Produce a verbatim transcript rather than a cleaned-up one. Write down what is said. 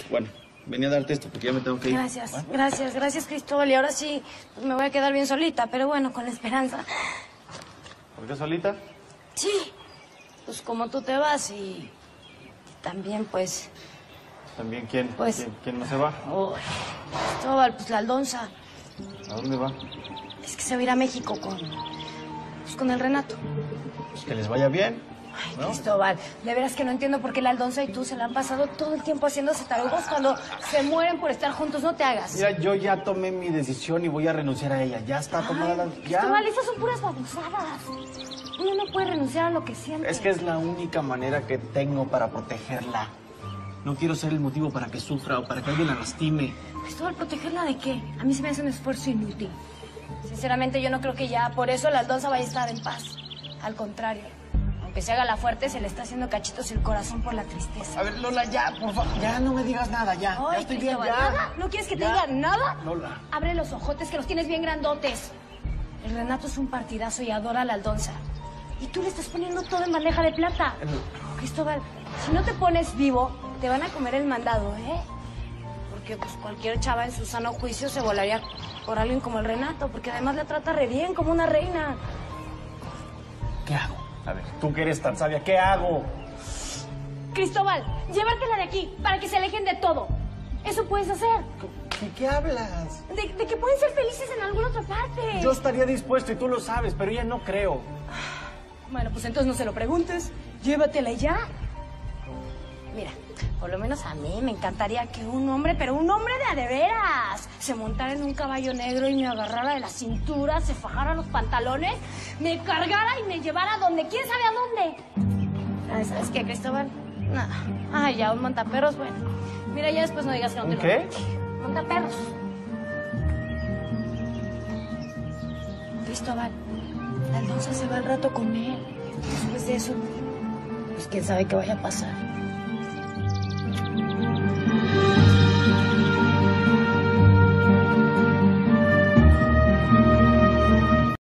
Bueno, venía a darte esto porque ya me tengo que ir. Gracias, ¿Va? gracias, gracias, Cristóbal. Y ahora sí, pues me voy a quedar bien solita, pero bueno, con la esperanza. ¿Por qué solita? Sí, pues como tú te vas y también, pues... ¿También quién? Pues- ¿Quién, quién no se va? Oh, Cristóbal, pues la Aldonza. ¿A dónde va? Es que se va a ir a México con... pues con el Renato. Pues que les vaya bien. Ay, ¿no? Cristóbal, de veras que no entiendo por qué la Aldonza y tú se la han pasado todo el tiempo haciéndose tarugos cuando se mueren por estar juntos. No te hagas. Mira, yo ya tomé mi decisión y voy a renunciar a ella. Ya está tomada la... Ya. Cristóbal, esas son puras babosadas. Uno no puede renunciar a lo que siente. Es que es la única manera que tengo para protegerla. No quiero ser el motivo para que sufra o para que alguien la lastime. Cristóbal, ¿protegerla de qué? A mí se me hace un esfuerzo inútil. Sinceramente, yo no creo que ya por eso la Aldonza vaya a estar en paz. Al contrario. Aunque se haga la fuerte, se le está haciendo cachitos el corazón por la tristeza. A ver, Lola, ya, por favor. Ya no me digas nada, ya. Ay, ya estoy bien, Cristóbal, ya. ¿nada? ¿No quieres que te Ya. diga nada? Lola. Abre los ojotes que los tienes bien grandotes. El Renato es un partidazo y adora a la Aldonza. Y tú le estás poniendo todo en bandeja de plata. Cristóbal, si no te pones vivo, te van a comer el mandado, ¿eh? Porque pues cualquier chava en su sano juicio se volaría por alguien como el Renato, porque además la trata re bien, como una reina. ¿Qué hago? A ver, tú que eres tan sabia, ¿qué hago? Cristóbal, llevártela de aquí para que se alejen de todo. Eso puedes hacer. ¿De qué hablas? De, de que pueden ser felices en alguna otra parte. Yo estaría dispuesto y tú lo sabes, pero ella no creo. Bueno, pues entonces no se lo preguntes. Llévatela y ya. Mira, por lo menos a mí me encantaría que un hombre, pero un hombre de a de veras, se montara en un caballo negro y me agarrara de la cintura, se fajara los pantalones, me cargara y me llevara a donde, quién sabe a dónde. Ay, ¿sabes qué, Cristóbal? Nada. Ay, ya, un montaperros, bueno. Mira, ya después no digas que no te ¿Un lo qué? dije. Montaperros. Cristóbal, la Aldonza se va al rato con él. Después de eso, pues quién sabe qué vaya a pasar.